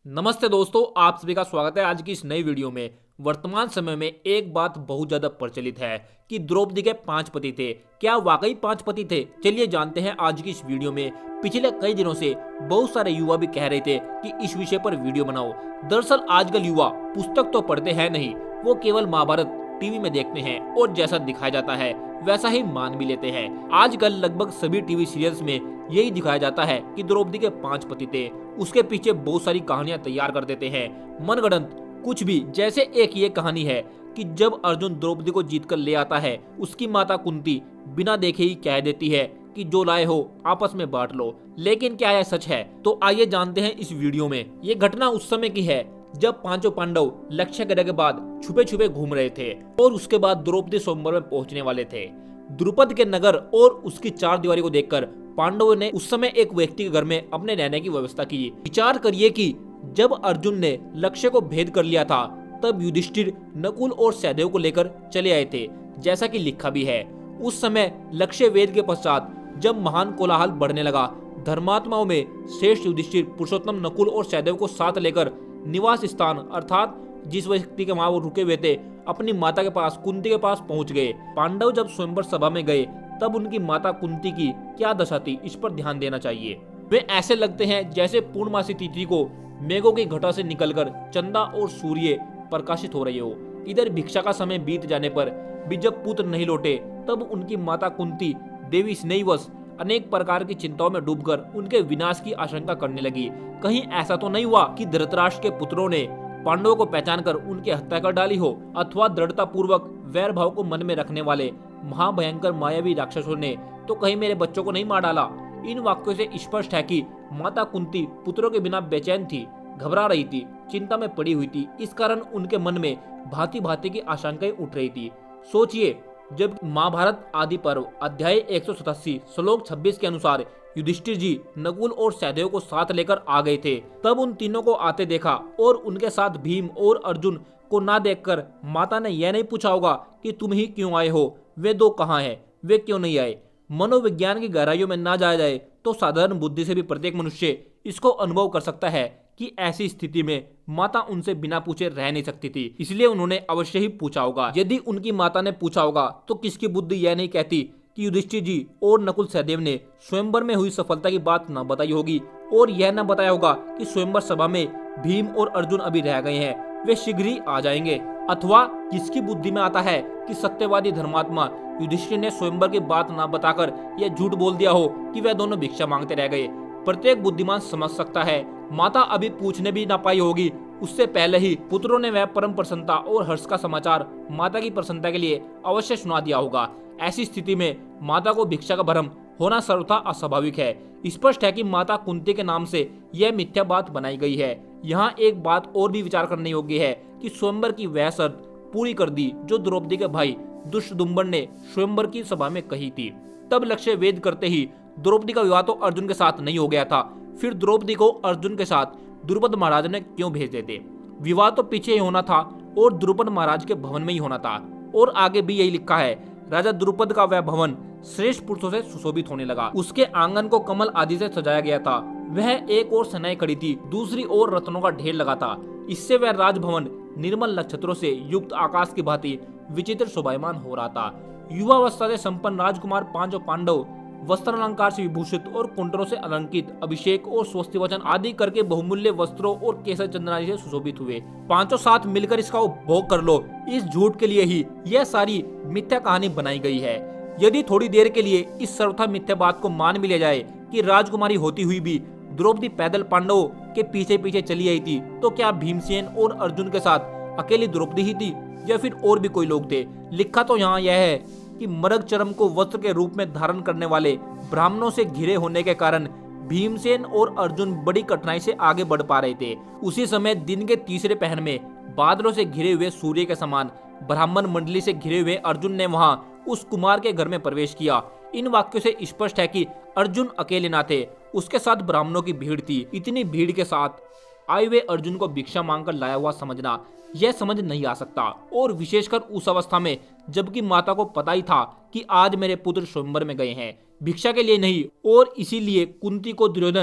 नमस्ते दोस्तों, आप सभी का स्वागत है आज की इस नई वीडियो में। वर्तमान समय में एक बात बहुत ज्यादा प्रचलित है कि द्रौपदी के 5 पति थे। क्या वाकई 5 पति थे? चलिए जानते हैं आज की इस वीडियो में। पिछले कई दिनों से बहुत सारे युवा भी कह रहे थे कि इस विषय पर वीडियो बनाओ। दरअसल आजकल युवा पुस्तक तो पढ़ते हैं नहीं, वो केवल महाभारत टीवी में देखते हैं और जैसा दिखाया जाता है वैसा ही मान भी लेते हैं। आजकल लगभग सभी टीवी सीरियल्स में यही दिखाया जाता है कि द्रौपदी के 5 पति थे। उसके पीछे बहुत सारी कहानियां तैयार कर देते हैं, मनगढ़ंत कुछ भी। जैसे एक ये कहानी है कि जब अर्जुन द्रौपदी को जीत कर ले आता है, उसकी माता कुंती बिना देखे ही कह देती है कि जो लाए हो आपस में बांट लो। लेकिन क्या यह सच है? तो आइए जानते हैं इस वीडियो में। ये घटना उस समय की है जब पांचों पांडव लक्ष्य गिरह के बाद छुपे छुपे घूम रहे थे और उसके बाद द्रौपदी स्वयंवर में पहुंचने वाले थे। द्रुपद के नगर और उसकी 4 दीवारी को देखकर पांडवों ने उस समय एक व्यक्ति के घर में अपने रहने की व्यवस्था की। विचार करिए कि जब अर्जुन ने लक्ष्य को भेद कर लिया था, तब युधिष्ठिर नकुल और सहदेव को लेकर चले आए थे, जैसा कि लिखा भी है। उस समय लक्ष्य वेद के पश्चात जब महान कोलाहल बढ़ने लगा, धर्मात्माओं में श्रेष्ठ युधिष्ठिर पुरुषोत्तम नकुल और सहदेव को साथ लेकर निवास स्थान अर्थात जिस व्यक्ति के वहां वो रुके हुए थे, अपनी माता के पास कुंती के पास पहुंच गए। पांडव जब स्वयंवर सभा में गए तब उनकी माता कुंती की क्या दशा थी, इस पर ध्यान देना चाहिए। वे ऐसे लगते हैं जैसे पूर्णमासी तिथि को मेघों की घटा से निकलकर चंदा और सूर्य प्रकाशित हो रहे हो। इधर भिक्षा का समय बीत जाने पर भी जब पुत्र नहीं लौटे, तब उनकी माता कुंती देवी स्नेहवश अनेक प्रकार की चिंताओं में डूबकर उनके विनाश की आशंका करने लगी। कहीं ऐसा तो नहीं हुआ कि धृतराष्ट्र के पुत्रों ने पांडवों को पहचान कर उनकी हत्या कर डाली हो, अथवा दृढ़ता पूर्वक वैर भाव को मन में रखने वाले महाभयंकर मायावी राक्षसों ने तो कहीं मेरे बच्चों को नहीं मार डाला। इन वाक्यों से स्पष्ट है कि माता कुंती पुत्रों के बिना बेचैन थी, घबरा रही थी, चिंता में पड़ी हुई थी। इस कारण उनके मन में भांति भांति की आशंकाएं उठ रही थी। सोचिए, जब महाभारत आदि पर्व अध्याय 187 श्लोक 26 के अनुसार युधिष्ठिर जी नकुल और सहदेव को साथ लेकर आ गए थे, तब उन तीनों को आते देखा और उनके साथ भीम और अर्जुन को ना देखकर माता ने यह नहीं पूछा होगा कि तुम ही क्यों आए हो, वे दो कहाँ हैं, वे क्यों नहीं आए। मनोविज्ञान की गहराइयों में ना जाया जाए तो साधारण बुद्धि से भी प्रत्येक मनुष्य इसको अनुभव कर सकता है कि ऐसी स्थिति में माता उनसे बिना पूछे रह नहीं सकती थी, इसलिए उन्होंने अवश्य ही पूछा होगा। यदि उनकी माता ने पूछा होगा तो किसकी बुद्धि यह नहीं कहती कि युधिष्ठिर जी और नकुल सहदेव ने स्वयंवर में हुई सफलता की बात न बताई होगी और यह न बताया होगा कि स्वयंवर सभा में भीम और अर्जुन अभी रह गए हैं, वे शीघ्र ही आ जाएंगे। अथवा किसकी बुद्धि में आता है कि सत्यवादी धर्मात्मा युधिष्ठिर ने स्वयंवर की बात न बताकर यह झूठ बोल दिया हो कि वह दोनों भिक्षा मांगते रह गए। प्रत्येक बुद्धिमान समझ सकता है माता अभी पूछने भी ना पाई होगी, उससे पहले ही पुत्रों ने वह परम प्रसन्नता और हर्ष का समाचार माता की प्रसन्नता के लिए अवश्य सुना दिया होगा। ऐसी स्थिति में माता को भिक्षा का भ्रम होना सर्वथा अस्वाभाविक है। स्पष्ट है कि माता कुंती के नाम से यह मिथ्या बात बनाई गई है। यहाँ एक बात और भी विचार करने योग्य है कि स्वयंवर की वह शर्त पूरी कर दी जो द्रौपदी के भाई दुष्टदुम्बर ने स्वयंवर की सभा में कही थी। तब लक्ष्य वेद करते ही द्रौपदी का विवाह तो अर्जुन के साथ नहीं हो गया था, फिर द्रौपदी को अर्जुन के साथ द्रुपद महाराज ने क्यों भेज देते? विवाह तो पीछे ही होना था और द्रुपद महाराज के भवन में ही होना था। और आगे भी यही लिखा है, राजा द्रुपद का वह भवन श्रेष्ठ पुरुषों से सुशोभित होने लगा। उसके आंगन को कमल आदि से सजाया गया था। वह एक ओर सेनाएं खड़ी थी, दूसरी ओर रत्नों का ढेर लगा था। इससे वह राजभवन निर्मल नक्षत्रों से युक्त आकाश की भांति विचित्र शोभायमान हो रहा था। युवावस्था से संपन्न राजकुमार पांचों पांडव वस्त्र अलंकार से विभूषित और कुंडलों से अलंकृत, अभिषेक और स्वस्ति वचन आदि करके बहुमूल्य वस्त्रों और केसर चंदनादि से सुशोभित हुए। पांचों साथ मिलकर इसका उपभोग कर लो, इस झूठ के लिए ही यह सारी मिथ्या कहानी बनाई गई है। यदि थोड़ी देर के लिए इस सर्वथा मिथ्या बात को मान भी लिया जाए कि राजकुमारी होती हुई भी द्रौपदी पैदल पांडवों के पीछे पीछे चली आई थी, तो क्या भीमसेन और अर्जुन के साथ अकेली द्रौपदी ही थी या फिर और भी कोई लोग थे? लिखा तो यहाँ यह है कि मरग चरम को वस्त्र के रूप में धारण करने वाले ब्राह्मणों से घिरे होने के कारण भीमसेन और अर्जुन बड़ी कठिनाई से आगे बढ़ पा रहे थे। उसी समय दिन के तीसरे पहर में बादलों से घिरे हुए सूर्य के समान ब्राह्मण मंडली से घिरे हुए अर्जुन ने वहां उस कुमार के घर में प्रवेश किया। इन वाक्यों से स्पष्ट है कि अर्जुन अकेले ना थे, उसके साथ ब्राह्मणों की भीड़ थी। इतनी भीड़ के साथ आए हुए अर्जुन को भिक्षा मांगकर लाया हुआ समझना यह समझ नहीं आ सकता, और विशेषकर उस अवस्था में जबकि माता को पता ही था कि आज मेरे पुत्र स्वयंवर में गए हैं भिक्षा के लिए नहीं, और इसीलिए कुंती को दुर्योधन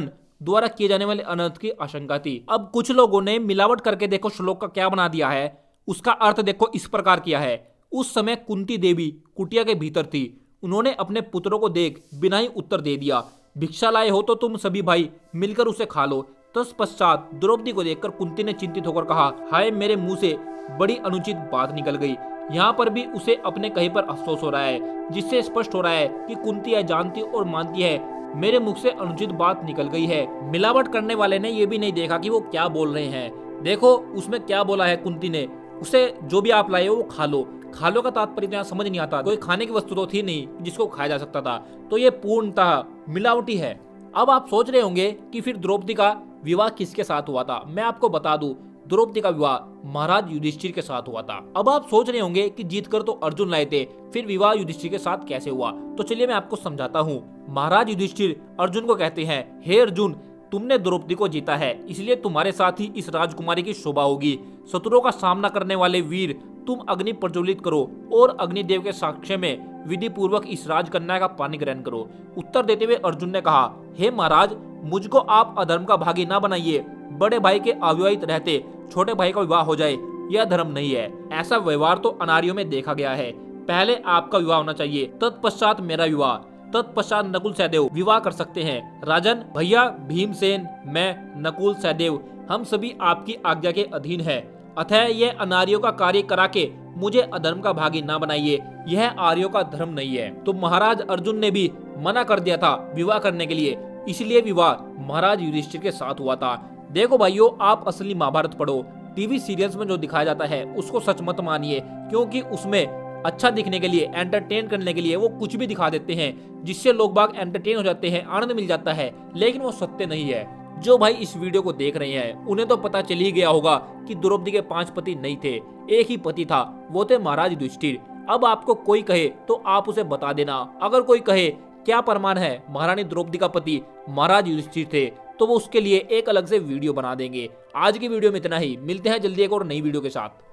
द्वारा किए जाने वाले अनर्थ की आशंका थी। अब कुछ लोगों ने मिलावट करके देखो श्लोक का क्या बना दिया है। उसका अर्थ देखो इस प्रकार किया है। उस समय कुंती देवी कुटिया के भीतर थी। उन्होंने अपने पुत्रों को देख बिना ही उत्तर दे दिया, भिक्षा लाए हो तो तुम सभी भाई मिलकर उसे खा लो। तत्पश्चात द्रौपदी को देखकर कुंती ने चिंतित होकर कहा, हाय मेरे मुंह से बड़ी अनुचित बात निकल गई। यहाँ पर भी उसे अपने कहे पर अफसोस हो रहा है, जिससे स्पष्ट हो रहा है कि कुंती यह जानती और मानती है मेरे मुख से अनुचित बात निकल गई है। मिलावट करने वाले ने यह भी नहीं देखा कि वो क्या बोल रहे हैं। देखो उसमें क्या बोला है कुंती ने, उसे जो भी आप लाए हो वो खा लो। खा लो का तात्पर्य यहाँ समझ नहीं आता, कोई खाने की वस्तु तो थी नहीं जिसको खाया जा सकता था, तो ये पूर्णतः मिलावटी है। अब आप सोच रहे होंगे कि फिर द्रौपदी का विवाह किसके साथ हुआ था। मैं आपको बता दूं, द्रौपदी का विवाह महाराज युधिष्ठिर के साथ हुआ था। अब आप सोच रहे होंगे कि जीतकर तो अर्जुन लाए थे, फिर विवाह युधिष्ठिर के साथ कैसे हुआ। तो चलिए मैं आपको समझाता हूँ। महाराज युधिष्ठिर अर्जुन को कहते हैं, हे अर्जुन, तुमने द्रौपदी को जीता है, इसलिए तुम्हारे साथ ही इस राजकुमारी की शोभा होगी। शत्रुओं का सामना करने वाले वीर, तुम अग्नि प्रज्वलित करो और अग्निदेव के साक्ष्य में विधि पूर्वक इस राजकन्या का पानी ग्रहण करो। उत्तर देते हुए अर्जुन ने कहा, हे महाराज, मुझको आप अधर्म का भागी ना बनाइए। बड़े भाई के अविवाहित रहते छोटे भाई का विवाह हो जाए, यह धर्म नहीं है। ऐसा व्यवहार तो अनार्यों में देखा गया है। पहले आपका विवाह होना चाहिए, तत्पश्चात मेरा विवाह, तत्पश्चात नकुल सहदेव विवाह कर सकते हैं। राजन, भैया भीमसेन, मैं, नकुल, सहदेव, हम सभी आपकी आज्ञा के अधीन है। अतः यह अनार्यों का कार्य करा के मुझे अधर्म का भागी ना बनाइए, यह आर्यों का धर्म नहीं है। तो महाराज अर्जुन ने भी मना कर दिया था विवाह करने के लिए, इसलिए विवाह महाराज युधिष्ठिर के साथ हुआ था। देखो भाइयों, आप असली महाभारत पढ़ो। टीवी सीरियल्स में जो दिखाया जाता है उसको सच मत मानिए, क्योंकि उसमें अच्छा दिखने के लिए, एंटरटेन करने के लिए वो कुछ भी दिखा देते हैं, जिससे लोग बाग एंटरटेन हो जाते हैं, आनंद मिल जाता है, लेकिन वो सत्य नहीं है। जो भाई इस वीडियो को देख रहे हैं उन्हें तो पता चल ही गया होगा कि द्रौपदी के 5 पति नहीं थे, एक ही पति था, वो थे महाराज युधिष्ठिर। अब आपको कोई कहे तो आप उसे बता देना। अगर कोई कहे क्या प्रमाण है महारानी द्रौपदी का पति महाराज युधिष्ठिर थे, तो वो उसके लिए एक अलग से वीडियो बना देंगे। आज की वीडियो में इतना ही, मिलते हैं जल्दी एक और नई वीडियो के साथ।